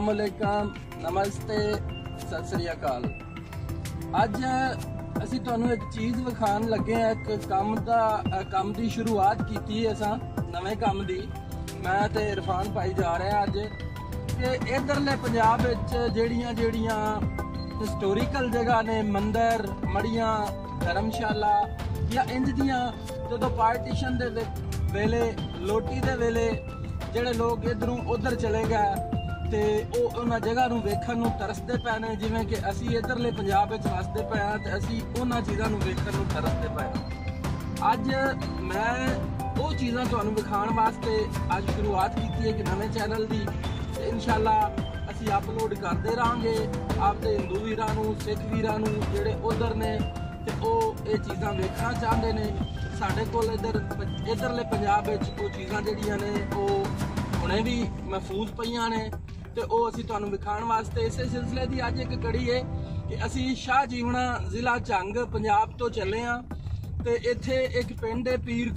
अस्सलामुअलैकुम, नमस्ते, सत श्री अकाल। अज असी तुहानू एक चीज़ विखान लगे हैं, एक काम की शुरुआत की असा नवे काम की। मैं ते इरफान भाई जा रहे हैं अज कि इधरले पंजाब जड़ियां हिस्टोरिकल जगह ने, मंदिर, मड़ियां, धर्मशाला या इंज दियां जो पार्टीशन दे वेले लोटी दे वेले ਜਿਹੜੇ लोग इधरों उधर चले गए तो उन्होंने जगह नूं वेखण नूं तरसते पे ने, जिवें कि असी इधरले पंजाब विच वसदे पे हां ते असी उन्हां चीज़ां नूं वेखण नूं तरसते पे हां। अज मैं वो चीज़ां तुहानूं विखाण वास्ते अज शुरुआत की है कि नवे चैनल की, इंशाअल्लाह असी अपलोड करते रहांगे आपदे हिंदू वीरां नूं, सिख वीरां नूं जिहड़े उधर ने ते ओह ये चीज़ां वेखना चाहते ने। साडे कोल इधरले पंजाब विच वो चीज़ां जिहड़ियां ने ओह हुणे भी महफूज पईयां ने ते ओह असीं तुहानूं विखाण वास्ते इसे सिलसिले दी अज एक कड़ी है कि असीं शाह जीवना जिला झंग पंजाब तो चले हाँ ते इत्थे एक पिंड है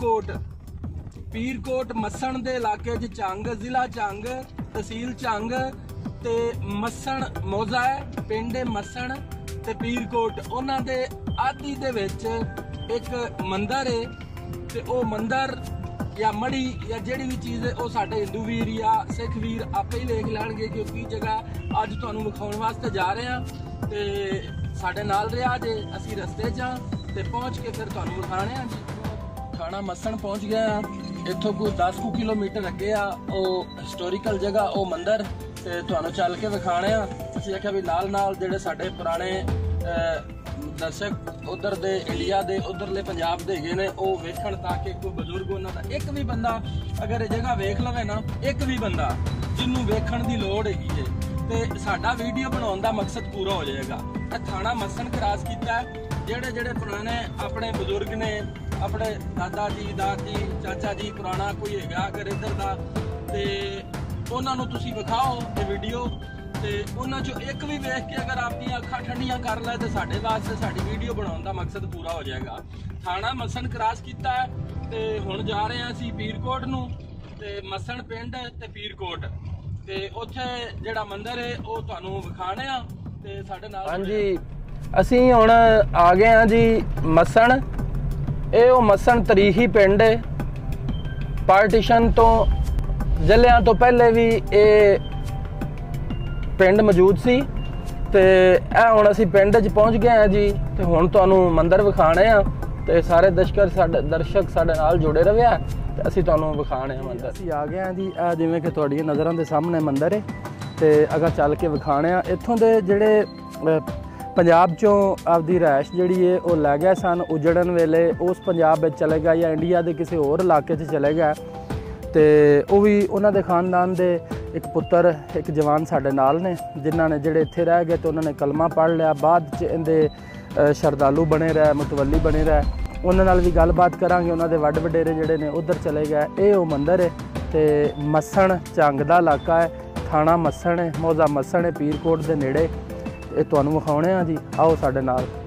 पीरकोट मस्सण दे इलाके च झंग, जिला झंग, तहसील झंग ते मस्सण मौजा है। पिंड है मस्सण ते पीरकोट, उन्हां दे आदि दे विच एक मंदिर है ते ओह मंदिर या मड़ी या जिहड़ी भी चीज़ है वह साडे हिंदू वीर या सिख वीर आपे ही वेख लैणगे कि की जगह अज तुहानूं विखाउण वास्ते जा रहे हैं ते साडे नाल रहा जे। असीं रस्ते च हां ते पहुँच के फिर तुहानूं विखाणे हां जी। थाना मस्सण पहुँच गए हां, इत्थों कोई 10 किलोमीटर अगे आ ओह हिस्टोरिकल जगह ओह मंदिर ते तुहानूं चल के विखाणे हां। असीं आख्या भी नाल नाल जिहड़े साडे पुराने दर्शक उधर दे इंडिया दे उधरले पंजाब दे हैगे ने ओह वेखण, ताकि कोई बजुर्ग उन्हां दा एक भी बंदा अगर ये जगह वेख लवे ना, एक भी बंदा जिन्नू वेखण दी लोड़ हैगी है ते साडा वीडियो बनाउण दा मकसद पूरा हो जाएगा। थाना मस्सण क्रॉस कीता है, जेड़े पुराने अपने बजुर्ग ने, अपने दादा जी, दादी, चाचा जी पुराना कोई हैगा अगर इधर दा ते उन्हां नूं तुसीं विखाओ ये वीडियो ते उन्हां चों एक भी वेख के अगर आपकी अखां ठंडियां कर ले तो साडे वास्ते साडी वीडियो बनाउण दा मकसद पूरा हो जाएगा। थाना मस्सण क्रॉस कीता है ते हुण जा रहे हैं असीं पीरकोट नूं ते मस्सण पिंड ते पीरकोट ते उत्थे जिहड़ा मंदिर है ओह तुहानूं विखाणे आ ते साडे नाल। हाँ जी, असीं हुण आ गए हां जी मस्सण। ये ओह मस्सण तरीखी पिंड है, पार्टीशन तो जलियां तो पहले भी ये पिंड मौजूद सी ते हुण असीं पिंड च पहुँच गए हैं जी ते हुण तुहानूं मंदिर विखाणे आ ते सारे दर्शक साडे नाल जुड़े रहे ते असीं तुहानूं विखाणे आ मंदिर। असीं आ गए हैं जी, जिवें कि तुहाडीआं नज़रां दे सामने मंदिर है ते अगां चल के विखाणे आ। इत्थों दे जिहड़े पंजाब चों आपदी रहाइश जिहड़ी है वो लै गए सन उजड़न वेले, उस पंजाब विच चले गए या इंडिया के किसी होर इलाके च चले गए ते ओह भी उन्हां दे खानदान दे एक पुत्तर एक जवान साडे नाल ने जिन्हां ने जिहड़े इत्थे रह गए तो उन्होंने कलमा पढ़ लिया, बाद च इहदे शरदालू बने रहे, मुतवली बने रहे। उन्हां नाल भी गलबात करांगे, उन्हां दे वड्ड वडेरे जिहड़े ने उधर चले गए। ये ओह मंदिर है ते मस्सण झंग दा इलाका है, थाना मस्सण है, मौजा मस्सण है, पीरकोट दे नेड़े। ये तुहानूं विखाउने आ जी, आओ साडे नाल।